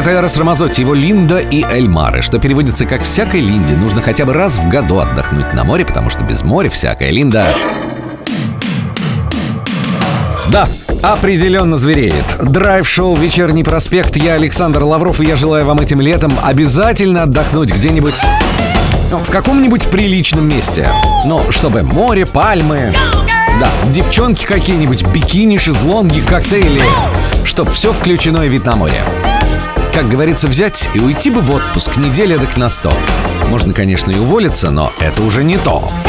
Это Эрос Рамазотти, его «Линда и Эль Маре», что переводится как «всякой Линде нужно хотя бы раз в году отдохнуть на море, потому что без моря всякая Линда...» Да, определенно звереет. Драйв-шоу «Вечерний проспект». Я Александр Лавров, и я желаю вам этим летом обязательно отдохнуть где-нибудь, в каком-нибудь приличном месте. Но чтобы море, пальмы, да, девчонки какие-нибудь, бикини, шезлонги, коктейли. Чтоб все включено и вид на море. Как говорится, взять и уйти бы в отпуск неделя так на 100. Можно, конечно, и уволиться, но это уже не то.